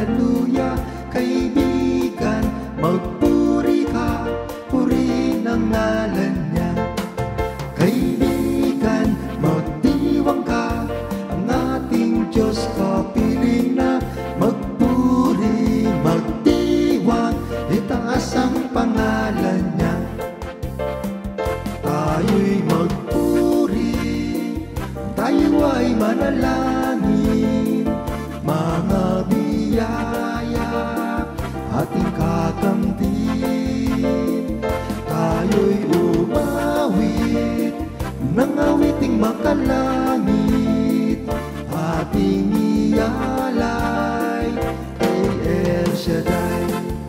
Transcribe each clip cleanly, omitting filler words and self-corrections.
hallelujah. Kaibigan, magpuri ka, purihin ang ngalan niya. Kaibigan, magdiwang ka, ang ating Diyos kapiling na. Magpuri, magdiwang, itaas ang pangalan niya. Tayo'y magpuri, tayo ay manalangin, mga biyaya ating kakamtin. Tayo'y umawit ng awiting makalangit, ating ialay kay El Shaddai.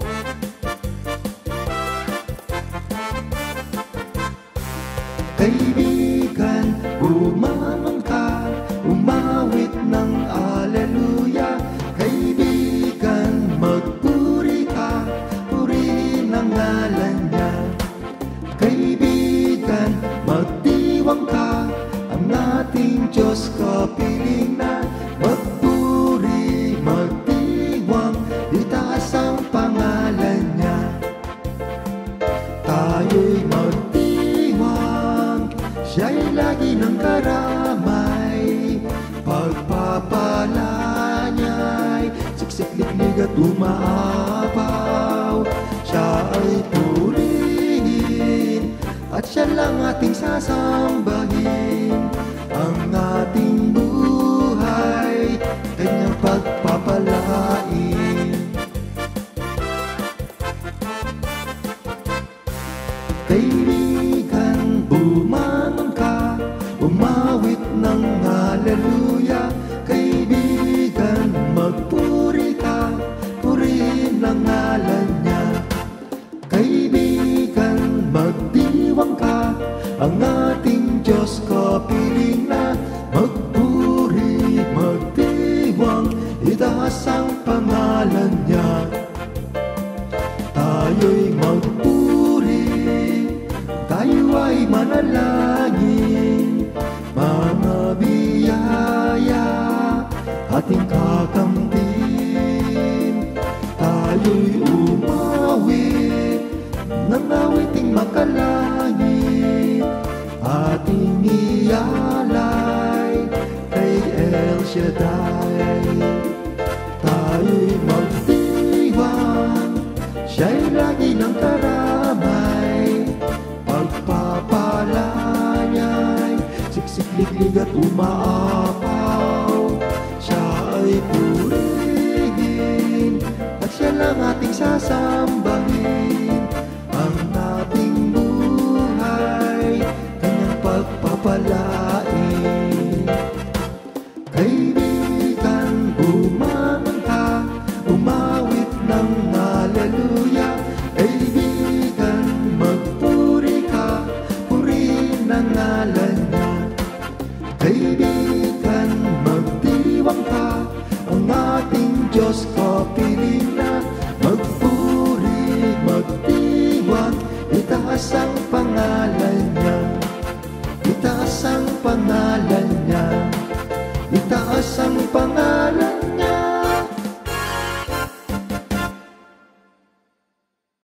Kaibigan, bumangon ka, umawit ng hallelujah. Kaibigan, magpuri ka, purihin ang ngalan niya. Kaibigan, magdiwang ka, ang ating Diyos kapiling na. Magpuri, magdiwang, itaas ang pangalan niya. Tayo'y magdiwang, siya'y lagi ng karamay. Pagpapala niya'y siksik-liklig at umaapaw. Siya ay purihin at siya lang ating sasambahin. Ang ating buhay kanyang pagpapalain. Kaibigan, bumangon ka, umawit ng hallelujah. Kaibigan, magpuri ka, purihin ang ngalan niya. Kaibigan, magdiwang ka, ang ating Diyos kapiling na. Magpuri, magdiwang, itaas ang pangalan niya. Tayo'y magpuri, tayo ay manalangin, mga biyaya ating kakamtin. Tayo'y umawit ng awiting makalangit, ating ialay kay El Shaddai. Tayo'y magdiwang, siya'y lagi ng karamay. Pagpapala niya'y siksik-liklig at umaapaw. Siya ay purihin at siya lang ating sasambahin. Ang ating buhay kanyang pagpapalain. Kaibigan, bumangon ka, umawit ng hallelujah. Kaibigan, magpuri ka, purihin ang ngalan niya. Kaibigan, magdiwang ka, ang ating Diyos kapiling na. Magpuri, magdiwang, itaas ang pangalan